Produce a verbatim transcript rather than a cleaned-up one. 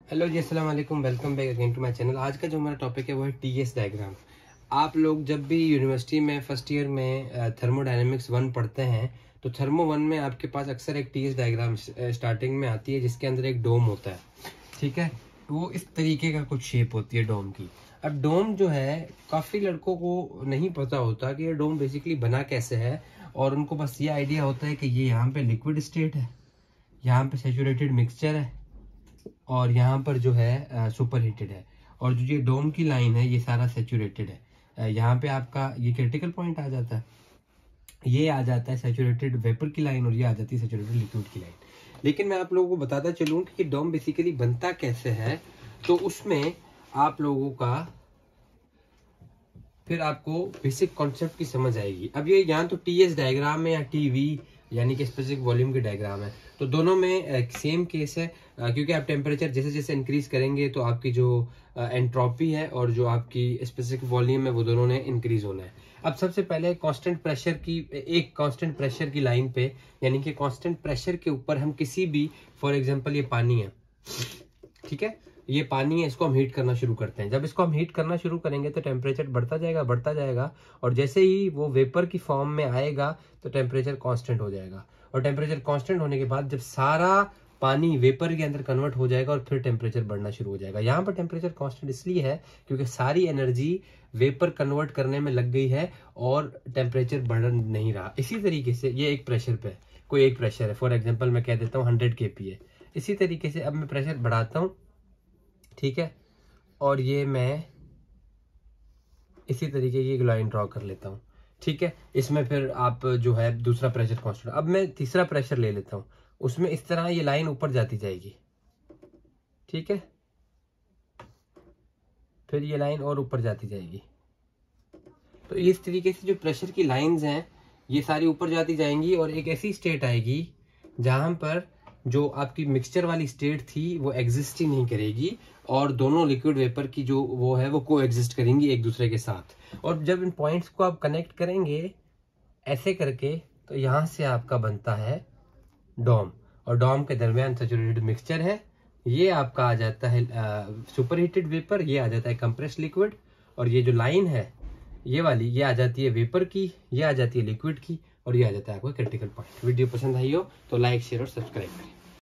Hello जी, अस्सलाम वालेकुम, welcome back again to my channel. आज का जो हमारा टॉपिक है वो है टीएस डायग्राम। आप लोग जब भी यूनिवर्सिटी में फर्स्ट ईयर में थर्मोडायनेमिक्स वन पढ़ते हैं तो थर्मो वन में आपके पास अक्सर एक टीएस डायग्राम स्टार्टिंग में आती है जिसके अंदर एक डोम होता है। ठीक है, वो इस तरीके का कुछ शेप होती है डोम की। अब डोम जो है काफ़ी लड़कों को नहीं पता होता कि ये डोम बेसिकली बना कैसे है, और उनको बस ये आइडिया होता है कि ये यहाँ पे लिक्विड स्टेट है, यहाँ पे सैचुरेटेड मिक्सचर है और यहाँ पर जो है सुपर हीटेड है, और जो ये डोम की लाइन है ये सारा सैचुरेटेड है। यहाँ पे आपका ये क्रिटिकल पॉइंट आ जाता है, ये आ जाता है सैचुरेटेड वेपर की लाइन, और ये आ जाती है सैचुरेटेड लिक्विड की लाइन। लेकिन मैं आप लोगों को बताता चलूँ कि डोम बेसिकली बनता कैसे है, तो उसमें आप लोगों का फिर आपको बेसिक कॉन्सेप्ट की समझ आएगी। अब ये यहाँ तो टीएस डायग्राम है या टीवी यानी कि स्पेसिफिक वॉल्यूम की डायग्राम है, तो दोनों में सेम केस है, क्योंकि आप टेम्परेचर जैसे जैसे इंक्रीज करेंगे तो आपकी जो एंट्रोपी है और जो आपकी स्पेसिफिक वॉल्यूम है वो दोनों ने इंक्रीज होना है। अब सबसे पहले कांस्टेंट प्रेशर की एक कांस्टेंट प्रेशर की लाइन पे, यानी कि कांस्टेंट प्रेशर के ऊपर हम किसी भी, फॉर एग्जांपल ये पानी है, ठीक है, ये पानी है, इसको हम हीट करना शुरू करते हैं। जब इसको हम हीट करना शुरू करेंगे तो टेम्परेचर बढ़ता जाएगा बढ़ता जाएगा और जैसे ही वो वेपर की फॉर्म में आएगा तो टेम्परेचर कांस्टेंट हो जाएगा, और टेम्परेचर कांस्टेंट होने के बाद जब सारा पानी वेपर के अंदर कन्वर्ट हो जाएगा और फिर टेम्परेचर बढ़ना शुरू हो जाएगा। यहाँ पर टेम्परेचर कांस्टेंट इसलिए है क्योंकि सारी एनर्जी वेपर कन्वर्ट करने में लग गई है और टेम्परेचर बढ़ नहीं रहा। इसी तरीके से ये एक प्रेशर पे कोई एक प्रेशर है, फॉर एग्जाम्पल मैं कह देता हूँ हंड्रेड के पी है। इसी तरीके से अब मैं प्रेशर बढ़ाता हूँ, ठीक है, और ये मैं इसी तरीके की एक लाइन ड्रॉ कर लेता हूँ, ठीक है। इसमें फिर आप जो है दूसरा प्रेशर कांस्टेंट, अब मैं तीसरा प्रेशर ले लेता हूँ, उसमें इस तरह ये लाइन ऊपर जाती जाएगी, ठीक है, फिर ये लाइन और ऊपर जाती जाएगी। तो इस तरीके से जो प्रेशर की लाइंस हैं ये सारी ऊपर जाती जाएंगी और एक ऐसी स्टेट आएगी जहां पर जो आपकी मिक्सचर वाली स्टेट थी वो एग्जिस्ट ही नहीं करेगी और दोनों लिक्विड वेपर की जो वो है वो को एग्जिस्ट करेंगी एक दूसरे के साथ। और जब इन पॉइंट्स को आप कनेक्ट करेंगे ऐसे करके तो यहाँ से आपका बनता है डोम, और डोम के दरमियान सैचुरेटेड मिक्सचर है, ये आपका आ जाता है सुपर हीटेड वेपर, ये आ जाता है कंप्रेस्ड लिक्विड, और ये जो लाइन है ये वाली ये आ जाती है वेपर की, ये आ जाती है लिक्विड की, और ये आ जाता है आपका क्रिटिकल पॉइंट। वीडियो पसंद आई हो तो लाइक शेयर और सब्सक्राइब करें।